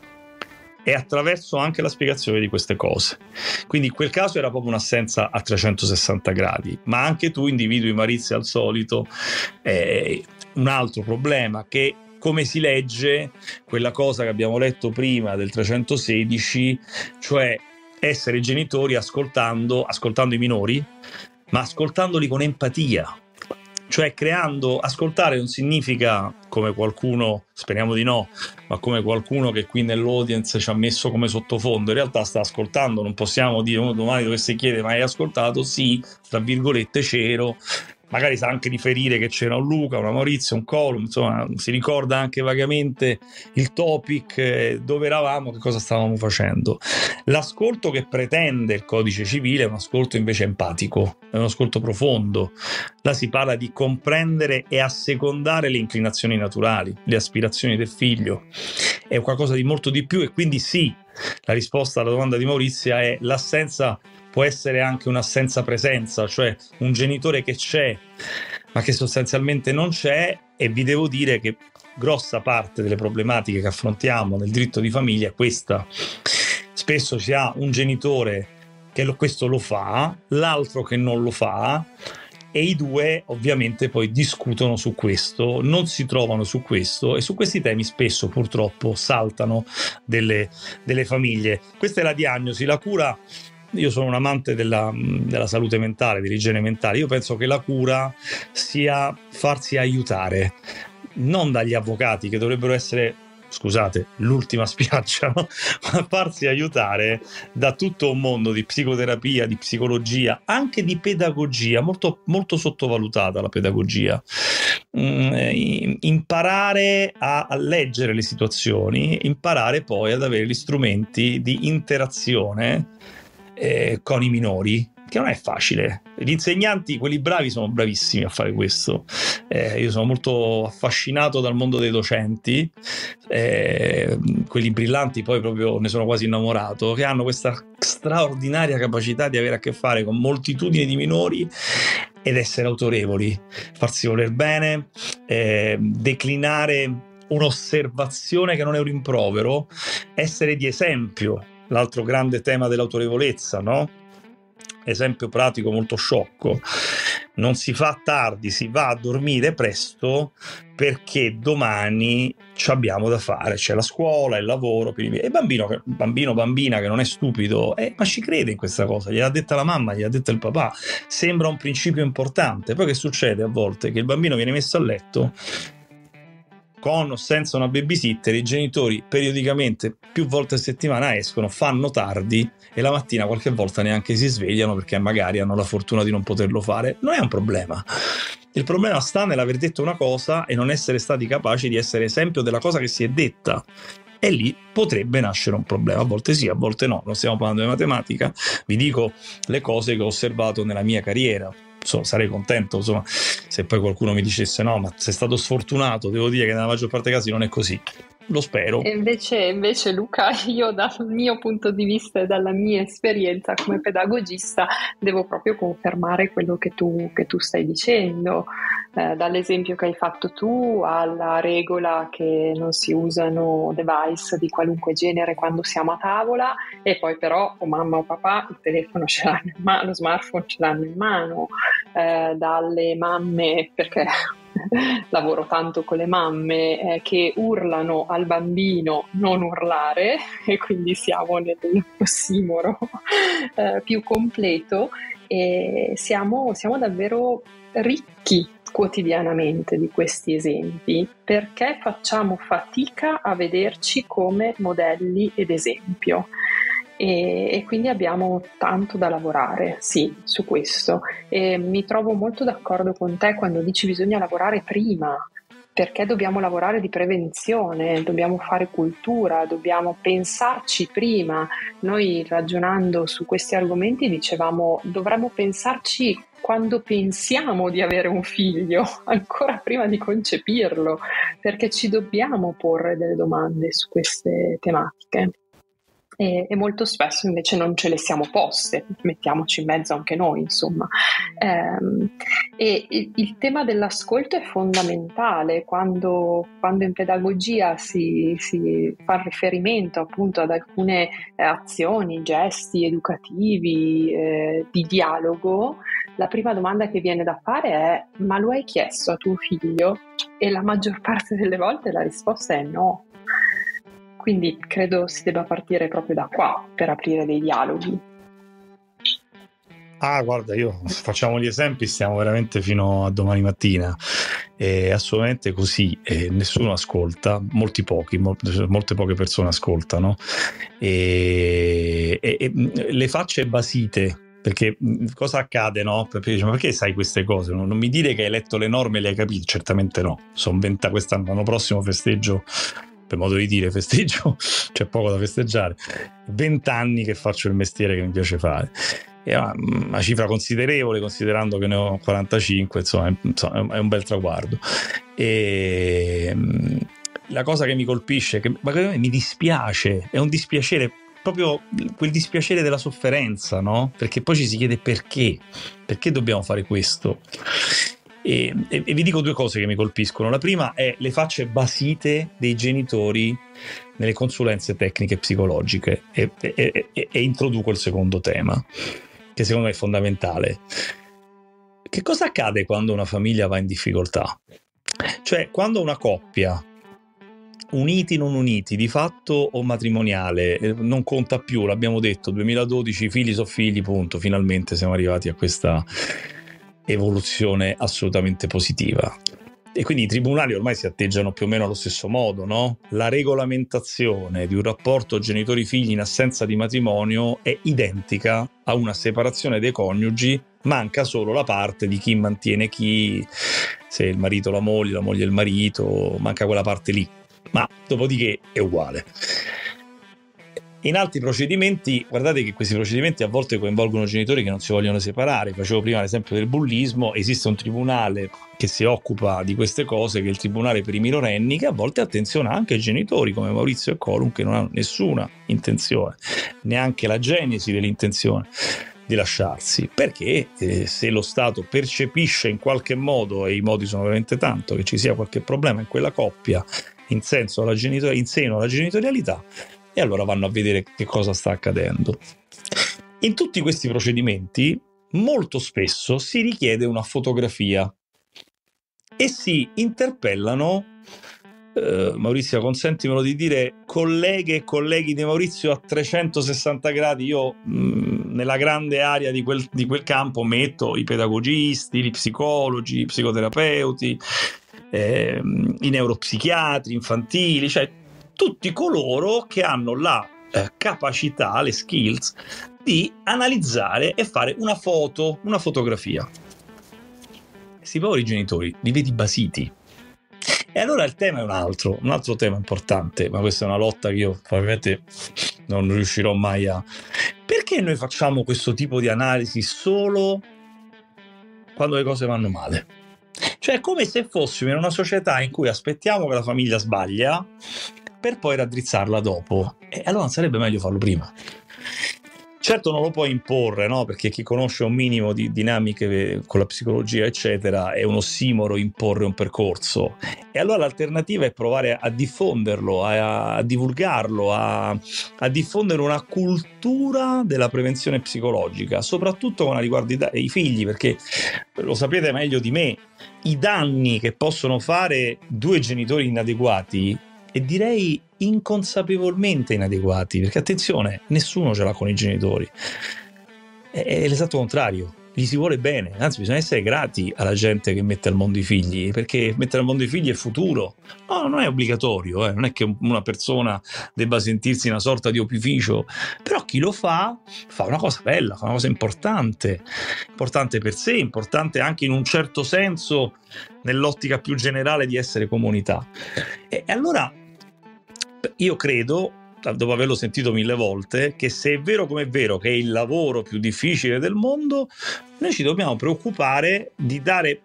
S4: e attraverso anche la spiegazione di queste cose. Quindi in quel caso era proprio un'assenza a trecentosessanta gradi, ma anche tu individui, Maurizio, al solito eh, un altro problema, che come si legge quella cosa che abbiamo letto prima del trecentosedici, cioè essere genitori ascoltando, ascoltando i minori, ma ascoltandoli con empatia. Cioè creando, ascoltare non significa, come qualcuno, speriamo di no, ma come qualcuno che qui nell'audience ci ha messo come sottofondo, in realtà sta ascoltando. Non possiamo dire: oh, domani dovesse chiedere: ma hai ascoltato? Sì, tra virgolette c'ero. Magari sa anche riferire che c'era un Luca, una Maurizio, un Colum, insomma si ricorda anche vagamente il topic, dove eravamo, che cosa stavamo facendo. L'ascolto che pretende il codice civile è un ascolto invece empatico, è un ascolto profondo. Là si parla di comprendere e assecondare le inclinazioni naturali, le aspirazioni del figlio, è qualcosa di molto di più. E quindi sì, la risposta alla domanda di Maurizio è: l'assenza può essere anche un'assenza presenza, cioè un genitore che c'è ma che sostanzialmente non c'è. E vi devo dire che grossa parte delle problematiche che affrontiamo nel diritto di famiglia è questa. Spesso si ha un genitore che lo, questo lo fa, l'altro che non lo fa, e i due ovviamente poi discutono su questo, non si trovano su questo, e su questi temi spesso purtroppo saltano delle, delle famiglie. Questa è la diagnosi. La cura, io sono un amante della, della salute mentale, dell'igiene mentale. Io penso che la cura sia farsi aiutare, non dagli avvocati, che dovrebbero essere, scusate, l'ultima spiaggia, no? Ma farsi aiutare da tutto un mondo di psicoterapia, di psicologia, anche di pedagogia, molto, molto sottovalutata la pedagogia. Mm, imparare a, a leggere le situazioni, imparare poi ad avere gli strumenti di interazione eh, con i minori, che non è facile. Gli insegnanti, quelli bravi, sono bravissimi a fare questo. Eh, io sono molto affascinato dal mondo dei docenti, eh, quelli brillanti poi proprio ne sono quasi innamorato, che hanno questa straordinaria capacità di avere a che fare con moltitudini di minori ed essere autorevoli, farsi voler bene, eh, declinare un'osservazione che non è un rimprovero, essere di esempio, l'altro grande tema dell'autorevolezza, no? Esempio pratico molto sciocco: non si fa tardi, si va a dormire presto, perché domani ci abbiamo da fare, c'è la scuola, il lavoro, e il bambino, bambino bambina che non è stupido, eh, ma ci crede in questa cosa, gliel'ha detta la mamma, gliel'ha detta il papà, sembra un principio importante. Poi che succede a volte? Che il bambino viene messo a letto con o senza una babysitter, i genitori periodicamente più volte a settimana escono, fanno tardi e la mattina qualche volta neanche si svegliano, perché magari hanno la fortuna di non poterlo fare. Non è un problema. Il problema sta nell'aver detto una cosa e non essere stati capaci di essere esempio della cosa che si è detta. E lì potrebbe nascere un problema. A volte sì, a volte no. Non stiamo parlando di matematica, vi dico le cose che ho osservato nella mia carriera. So, sarei contento, insomma, se poi qualcuno mi dicesse no, ma sei stato sfortunato. Devo dire che nella maggior parte dei casi non è così. Lo spero.
S5: E invece, invece Luca, io dal mio punto di vista e dalla mia esperienza come pedagogista devo proprio confermare quello che tu, che tu stai dicendo, eh, dall'esempio che hai fatto tu alla regola che non si usano device di qualunque genere quando siamo a tavola, e poi però o mamma o papà il telefono ce l'hanno in mano, lo smartphone ce l'hanno in mano, eh, dalle mamme, perché lavoro tanto con le mamme, eh, che urlano al bambino non urlare, e quindi siamo nel ossimoro eh, più completo, e siamo, siamo davvero ricchi quotidianamente di questi esempi, perché facciamo fatica a vederci come modelli ed esempio. E, e quindi abbiamo tanto da lavorare, sì, su questo. E mi trovo molto d'accordo con te quando dici bisogna lavorare prima, perché dobbiamo lavorare di prevenzione, dobbiamo fare cultura, dobbiamo pensarci prima. Noi, ragionando su questi argomenti, dicevamo dovremmo pensarci quando pensiamo di avere un figlio, ancora prima di concepirlo, perché ci dobbiamo porre delle domande su queste tematiche. E, e molto spesso invece non ce le siamo poste, mettiamoci in mezzo anche noi, insomma. Ehm, e il, il tema dell'ascolto è fondamentale quando, quando in pedagogia si, si fa riferimento appunto ad alcune eh, azioni, gesti educativi, eh, di dialogo. La prima domanda che viene da fare è: ma lo hai chiesto a tuo figlio? E la maggior parte delle volte la risposta è no. Quindi credo si debba partire proprio da qua per aprire dei dialoghi.
S4: Ah, guarda, io facciamo gli esempi, stiamo veramente fino a domani mattina. È assolutamente così, e nessuno ascolta, molti pochi, molte poche persone ascoltano, e, e, e le facce basite. Perché cosa accade, no? Perché dice, ma perché sai queste cose? Non, non mi dire che hai letto le norme e le hai capite. Certamente no. Sono venti, quest'anno, l'anno prossimo festeggio, per modo di dire, festeggio, c'è poco da festeggiare, vent'anni che faccio il mestiere che mi piace fare. È una, una cifra considerevole, considerando che ne ho quarantacinque, insomma, insomma è un bel traguardo. E la cosa che mi colpisce, che magari mi dispiace, è un dispiacere, proprio quel dispiacere della sofferenza, no? Perché poi ci si chiede perché, perché dobbiamo fare questo? E, e, e vi dico due cose che mi colpiscono. La prima è le facce basite dei genitori nelle consulenze tecniche psicologiche, e, e, e, e introduco il secondo tema, che secondo me è fondamentale. Che cosa accade quando una famiglia va in difficoltà? Cioè, quando una coppia, uniti non uniti, di fatto o matrimoniale, non conta più, l'abbiamo detto, duemiladodici, figli sono figli, punto, finalmente siamo arrivati a questa evoluzione assolutamente positiva. E quindi i tribunali ormai si atteggiano più o meno allo stesso modo, no? La regolamentazione di un rapporto genitori-figli in assenza di matrimonio è identica a una separazione dei coniugi, manca solo la parte di chi mantiene chi, se il marito la moglie, la moglie il marito, manca quella parte lì, ma dopodiché è uguale. In altri procedimenti, guardate che questi procedimenti a volte coinvolgono genitori che non si vogliono separare. Facevo prima l'esempio del bullismo, esiste un tribunale che si occupa di queste cose, che è il tribunale per i minorenni, che a volte attenziona anche ai genitori come Maurizio e Colum, che non hanno nessuna intenzione, neanche la genesi dell'intenzione di lasciarsi, perché eh, se lo Stato percepisce in qualche modo, e i modi sono veramente tanto, che ci sia qualche problema in quella coppia in senso alla genitor- in seno alla genitorialità, e allora vanno a vedere che cosa sta accadendo. In tutti questi procedimenti molto spesso si richiede una fotografia e si interpellano, eh, Maurizio, consentimelo di dire, colleghe e colleghi di Maurizio a trecentosessanta gradi. Io mh, nella grande area di quel, di quel campo metto i pedagogisti, gli psicologi, i psicoterapeuti, eh, i neuropsichiatri infantili, cioè tutti coloro che hanno la eh, capacità, le skills di analizzare e fare una foto, una fotografia. Questi poveri genitori li vedi basiti. E allora il tema è un altro, un altro tema importante, ma questa è una lotta che io probabilmente non riuscirò mai a... Perché noi facciamo questo tipo di analisi solo quando le cose vanno male? Cioè è come se fossimo in una società in cui aspettiamo che la famiglia sbaglia per poi raddrizzarla dopo, e allora non sarebbe meglio farlo prima? Certo non lo puoi imporre, no? Perché chi conosce un minimo di dinamiche con la psicologia eccetera è un ossimoro imporre un percorso, e allora l'alternativa è provare a diffonderlo, a, a divulgarlo, a, a diffondere una cultura della prevenzione psicologica, soprattutto con riguardo i, i figli, perché lo sapete meglio di me, i danni che possono fare due genitori inadeguati, e direi inconsapevolmente inadeguati, perché attenzione, nessuno ce l'ha con i genitori, è, è l'esatto contrario, gli si vuole bene, anzi bisogna essere grati alla gente che mette al mondo i figli, perché mettere al mondo i figli è futuro. No, non è obbligatorio, eh. Non è che una persona debba sentirsi una sorta di opificio, però chi lo fa fa una cosa bella, fa una cosa importante, importante per sé, importante anche in un certo senso nell'ottica più generale di essere comunità. E allora io credo, dopo averlo sentito mille volte, che se è vero come è vero che è il lavoro più difficile del mondo, noi ci dobbiamo preoccupare di dare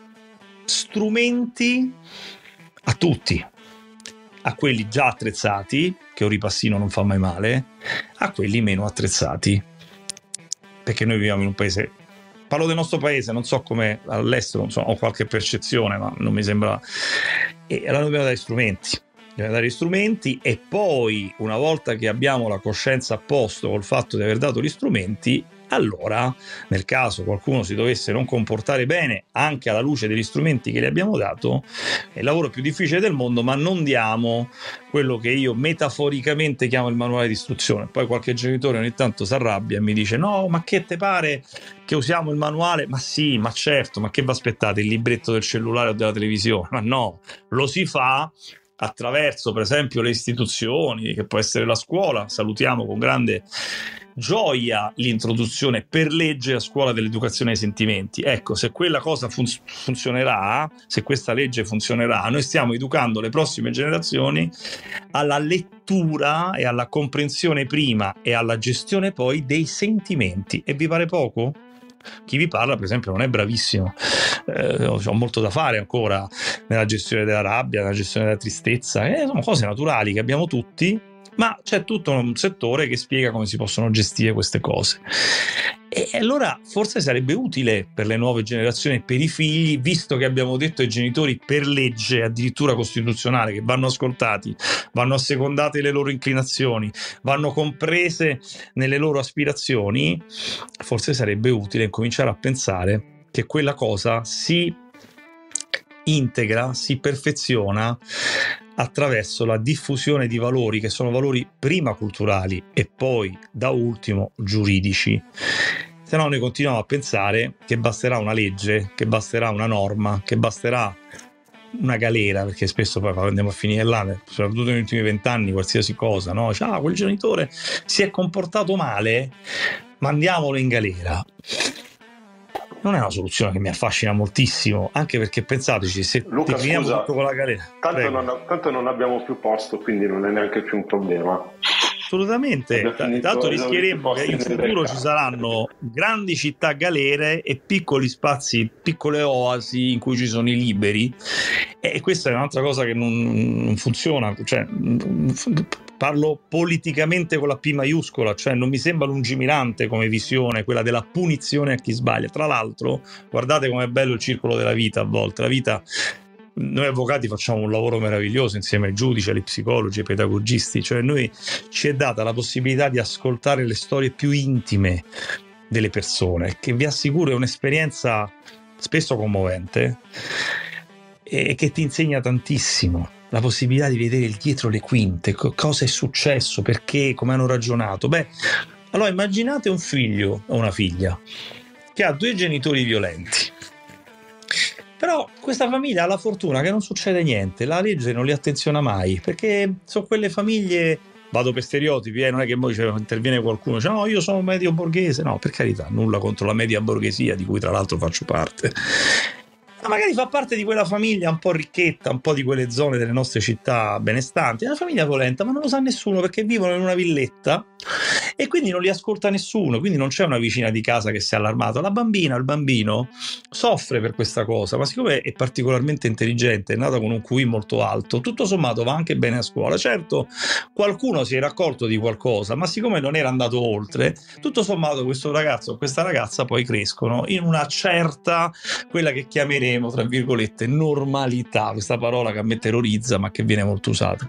S4: strumenti a tutti, a quelli già attrezzati, che un ripassino non fa mai male, a quelli meno attrezzati, perché noi viviamo in un paese, parlo del nostro paese, non so come all'estero, non so, ho qualche percezione, ma non mi sembra, e allora dobbiamo dare strumenti. Dobbiamo dare strumenti, e poi una volta che abbiamo la coscienza a posto col fatto di aver dato gli strumenti, allora nel caso qualcuno si dovesse non comportare bene anche alla luce degli strumenti che le abbiamo dato, è il lavoro più difficile del mondo, ma non diamo quello che io metaforicamente chiamo il manuale di istruzione. Poi qualche genitore ogni tanto si arrabbia e mi dice: no, ma che te pare che usiamo il manuale? Ma sì, ma certo, ma che vi aspettate, il libretto del cellulare o della televisione? Ma no, lo si fa attraverso per esempio le istituzioni, che può essere la scuola. Salutiamo con grande gioia l'introduzione per legge a scuola dell'educazione ai sentimenti. Ecco, se quella cosa fun- funzionerà, se questa legge funzionerà, noi stiamo educando le prossime generazioni alla lettura e alla comprensione prima e alla gestione poi dei sentimenti. E vi pare poco? Chi vi parla per esempio non è bravissimo, eh, ho molto da fare ancora nella gestione della rabbia, nella gestione della tristezza, eh, sono cose naturali che abbiamo tutti, ma c'è tutto un settore che spiega come si possono gestire queste cose. E allora forse sarebbe utile per le nuove generazioni e per i figli, visto che abbiamo detto ai genitori per legge addirittura costituzionale che vanno ascoltati, vanno assecondate le loro inclinazioni, vanno comprese nelle loro aspirazioni, forse sarebbe utile cominciare a pensare che quella cosa si integra, si perfeziona attraverso la diffusione di valori che sono valori prima culturali e poi da ultimo giuridici. Se no noi continuiamo a pensare che basterà una legge, che basterà una norma, che basterà una galera, perché spesso poi andiamo a finire là, soprattutto negli ultimi vent'anni, qualsiasi cosa, no? Cioè, ah, quel genitore si è comportato male, mandiamolo in galera. Non è una soluzione che mi affascina moltissimo, anche perché pensateci, se
S3: Luca,
S4: finiamo
S3: scusa,
S4: tutto con la galera,
S3: tanto non, tanto non abbiamo più posto, quindi non è neanche più un problema.
S4: Assolutamente, tanto rischieremo che in futuro ci saranno grandi città galere e piccoli spazi, piccole oasi in cui ci sono i liberi, e questa è un'altra cosa che non, non funziona, cioè parlo politicamente con la P maiuscola, cioè non mi sembra lungimirante come visione quella della punizione a chi sbaglia. Tra l'altro, guardate com'è bello il circolo della vita a volte, la vita. Noi avvocati facciamo un lavoro meraviglioso insieme ai giudici, agli psicologi, ai pedagogisti, cioè noi ci è data la possibilità di ascoltare le storie più intime delle persone, che vi assicuro è un'esperienza spesso commovente e che ti insegna tantissimo, la possibilità di vedere il dietro le quinte, cosa è successo, perché, come hanno ragionato. Beh, allora immaginate un figlio o una figlia che ha due genitori violenti. Però questa famiglia ha la fortuna che non succede niente, la legge non li attenziona mai, perché sono quelle famiglie, vado per stereotipi, eh, non è che poi cioè, interviene qualcuno, dice no, io sono medio borghese, no, per carità, nulla contro la media borghesia, di cui tra l'altro faccio parte. Ma magari fa parte di quella famiglia un po' ricchetta, un po' di quelle zone delle nostre città benestanti, è una famiglia violenta, ma non lo sa nessuno perché vivono in una villetta e quindi non li ascolta nessuno, quindi non c'è una vicina di casa che si è allarmata. La bambina, il bambino soffre per questa cosa, ma siccome è particolarmente intelligente, è nata con un Q I molto alto, tutto sommato va anche bene a scuola. Certo, qualcuno si era accorto di qualcosa, ma siccome non era andato oltre, tutto sommato questo ragazzo o questa ragazza poi crescono in una certa, quella che chiameremo tra virgolette normalità, questa parola che a me terrorizza ma che viene molto usata.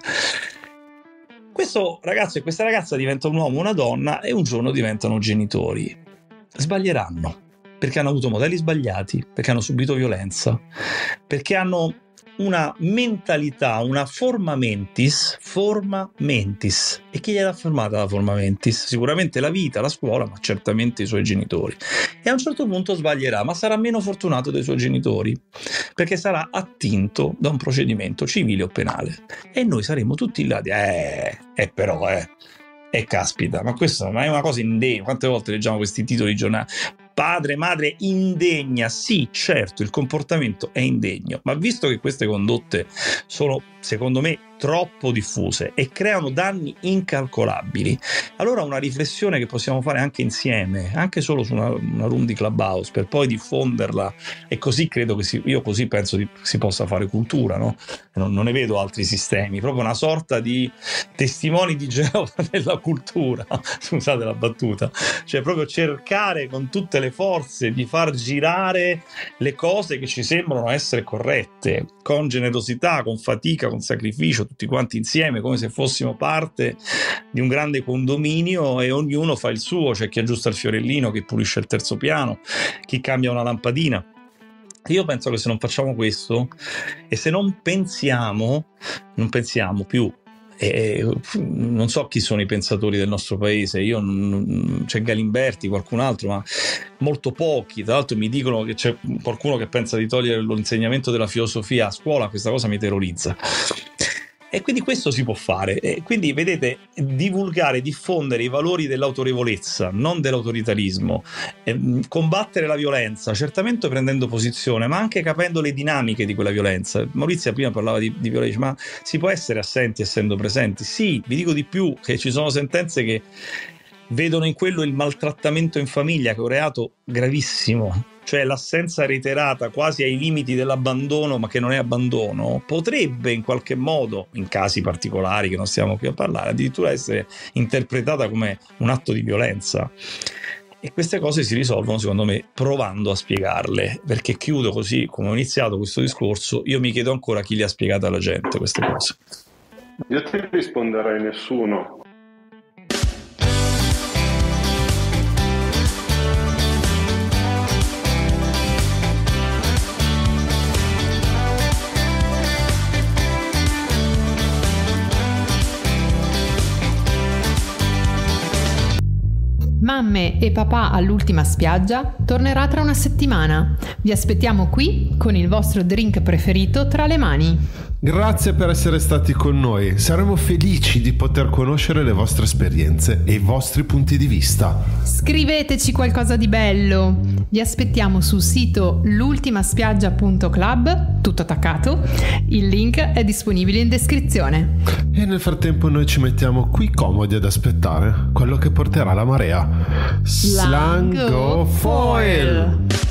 S4: Questo ragazzo e questa ragazza diventano un uomo o una donna e un giorno diventano genitori. Sbaglieranno perché hanno avuto modelli sbagliati, perché hanno subito violenza, perché hanno una mentalità, una forma mentis, forma mentis. E chi gliel'ha formata la forma mentis? Sicuramente la vita, la scuola, ma certamente i suoi genitori. E a un certo punto sbaglierà, ma sarà meno fortunato dei suoi genitori, perché sarà attinto da un procedimento civile o penale. E noi saremo tutti là di eh, eh però, eh, e caspita, ma questo ma è una cosa indegna. Quante volte leggiamo questi titoli di giornale? Padre, madre indegna. Sì, certo, il comportamento è indegno, ma visto che queste condotte sono, secondo me, troppo diffuse e creano danni incalcolabili, allora una riflessione che possiamo fare anche insieme, anche solo su una, una room di Clubhouse, per poi diffonderla, e così credo che si, io così penso di, si possa fare cultura, no? Non, non ne vedo altri sistemi, proprio una sorta di testimoni di Geova della cultura, scusate la battuta, cioè proprio cercare con tutte le forze di far girare le cose che ci sembrano essere corrette, con generosità, con fatica, con sacrificio, tutti quanti insieme, come se fossimo parte di un grande condominio e ognuno fa il suo. C'è chi aggiusta il fiorellino, chi pulisce il terzo piano, chi cambia una lampadina. Io penso che se non facciamo questo e se non pensiamo, non pensiamo più. E non so chi sono i pensatori del nostro paese, io non, c'è Galimberti, qualcun altro, ma molto pochi. Tra l'altro mi dicono che c'è qualcuno che pensa di togliere l'insegnamento della filosofia a scuola, questa cosa mi terrorizza. E quindi questo si può fare. E quindi vedete, divulgare, diffondere i valori dell'autorevolezza, non dell'autoritarismo, eh, combattere la violenza, certamente prendendo posizione, ma anche capendo le dinamiche di quella violenza. Maurizia prima parlava di, di violenza, ma si può essere assenti essendo presenti? Sì, vi dico di più, che ci sono sentenze che vedono in quello il maltrattamento in famiglia, che è un reato gravissimo, cioè l'assenza reiterata quasi ai limiti dell'abbandono, ma che non è abbandono, potrebbe in qualche modo, in casi particolari che non stiamo qui a parlare, addirittura essere interpretata come un atto di violenza. E queste cose si risolvono, secondo me, provando a spiegarle, perché chiudo così, come ho iniziato questo discorso, io mi chiedo ancora chi le ha spiegate alla gente queste cose.
S3: Io ti risponderei nessuno.
S1: Mamme e papà all'ultima spiaggia tornerà tra una settimana. Vi aspettiamo qui con il vostro drink preferito tra le mani.
S2: Grazie per essere stati con noi. Saremo felici di poter conoscere le vostre esperienze e i vostri punti di vista.
S1: Scriveteci qualcosa di bello. Vi aspettiamo sul sito l'ultimaspiaggia punto club, tutto attaccato. Il link è disponibile in descrizione.
S2: E nel frattempo noi ci mettiamo qui comodi ad aspettare quello che porterà la marea. Slango Foil!